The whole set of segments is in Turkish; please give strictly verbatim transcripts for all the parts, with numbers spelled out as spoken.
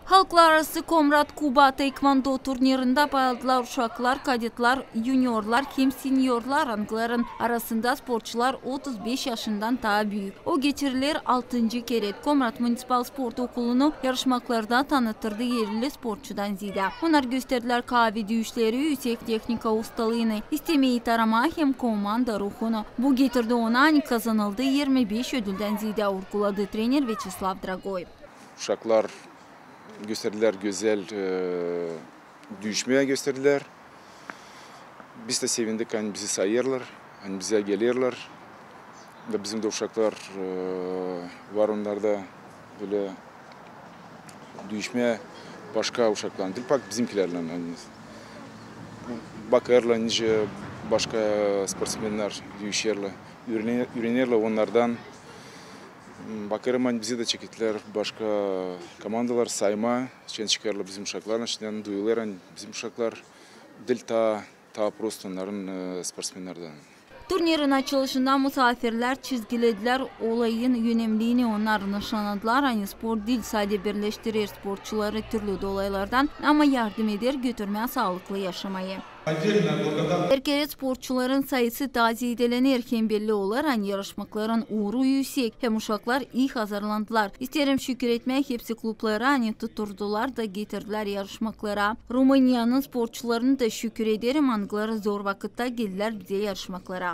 Halklar arası Komrat Kuba Taekwondo turnirinde bayıldılar uşaklar, kadetler, juniorlar, hem seniorlar rangların arasında sporcular otuz beş yaşından daha büyük. O geçirilir altıncı kere Komrat Municipal Sport Okulu'nu yarışmaklarda tanıtırdı yerli sporcudan ziyade. Onlar gösterdiler kahve dövüşleri, yüksek teknika ustalığını, istemeyi tarama hem komanda ruhunu. Bu getirdi ona kazanıldı yirmi beş ödülden ziyade vurguladı trener Vyacheslav Dragoy. Uşaklar gösterdiler, güzel e, düşmeye gösterdiler. Biz de sevindik, hani bizi sayırlar, hani bize gelirler. Ve bizim de uşaklar e, var onlarda böyle düşmeye başka uşaklar değil, bak bizimkilerle. Hani, bakarlar nice başka sportsmenler düşerler, ürünlerler onlardan. Bakarım hani bizi de çekitler, başka komandalar sayma, için çıkarlar bizim uşaklar, içinden duyular hani bizim uşaklar değil ta, ta prosto onların e, sportsmenlerden. Turnirin açılışında misafirler çizgilediler, olayın önemliğini onlar nişanladılar. Hani spor değil sadece birleştirir sporcuları türlü dolaylardan ama yardım eder götürmeye sağlıklı yaşamayı. Erkek sporcuların sayısı daha ziyedelenir hem belli olur. Hani yarışmakların uğru yüksek. Hem uşaklar iyi hazırlandılar. İsterim şükür etmek hepsi klublara hani tuturdular da getirdiler yarışmaklara. Rumanyanın sporcularını da şükür ederim. Angları zor vakitte geldiler bize yarışmaklara.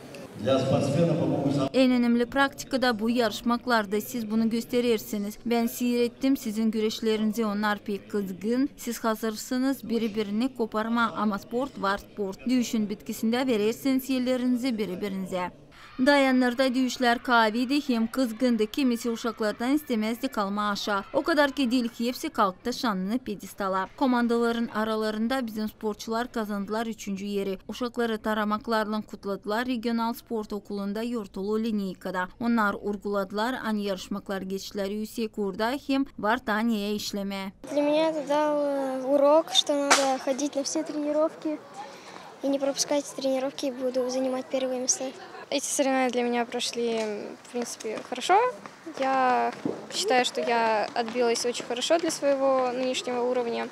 En önemli praktikada bu yarışmaklarda siz bunu gösterirsiniz. Ben seyrettim sizin güreşlerinizi, onlar pek kızgın. Siz hazırsınız, biri-birini koparma ama sport var sport. Dövüşün bitkisinde verirsiniz yerlerinizi biri-birinize. Dayanırda dövüşler kahveydi hem kızgındı, kimisi uşaklardan istemezdi kalma aşağı. O kadar ki değil ki hepsi kalktı şanını pedestala. Komandaların aralarında bizim sporcular kazandılar üçüncü yeri. Uşakları taramaklarla kutladılar regional sport okulunda yurtulu lineykada. Onlar urguladılar, ani yarışmaklar geçişleri yüksek orada hem var taneye işleme. Для меня это дал урок, что надо ходить на все тренировки и не пропускать тренировки, и буду занимать первые места. Эти соревнования для меня прошли, в принципе, хорошо. Я считаю, что я отбилась очень хорошо для своего нынешнего уровня.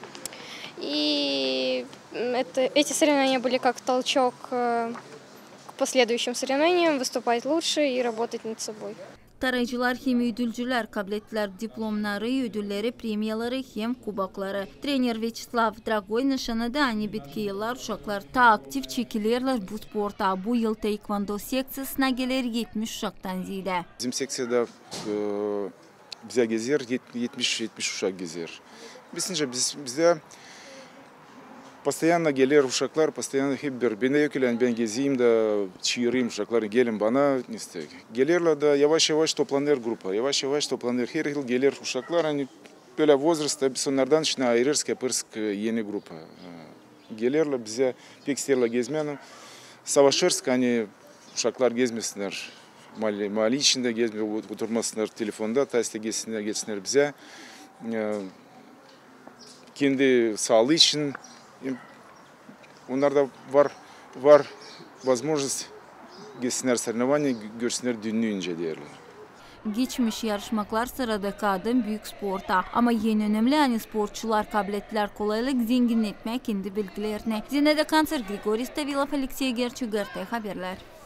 И это, эти соревнования были как толчок к последующим соревнованиям, выступать лучше и работать над собой. Tarayıcılar hem ödülcüler kabul ettiler diplomları, ödülleri, premiyaları hem kubakları. Trener Vyacheslav Dragoy nişanıda hani bitki yıllar uşaklar ta aktif çekilirler bu sporta. Bu yıl taekwondo seksiyasına gelir yetmiş uşaktan ziyade. Bizim seksiyada e, bize gezer yetmiş yetmiş uşak gezer. Bizce biz, bizde постоянно gelir uşaklar, постоянно hep bir. Ben de yok ile ben gezeyim de çığırayım uşakları gelin bana. İşte. Gelirler de yavaş yavaş toplanır grupa. Yavaş yavaş toplanır. Her yıl gelir uşaklar. Hani böyle возрастта biz onlardan şimdi ayırırız, yaparız yeni grupa. Gelirler bize pek isterler gezmeyi. Savaşırız hani uşaklar gezmesinler. Mali, mali içinde gezmiyor, oturmasınlar telefonda. Teste geçsinler, geçsinler bize. Kendi sağlığı için onlarda var var возможность geçsinler sırnavanı görsünler dünlüğünce derler. Geçmiş yarışmaklar sırada kadın büyük sporta ama yeni önemli hani sporcular kabiliyetler kolaylık zenginletmek kendi bilgilerine. Zinede Kanser Grigorij Stavilov, Alexey Gerchugar, haberler.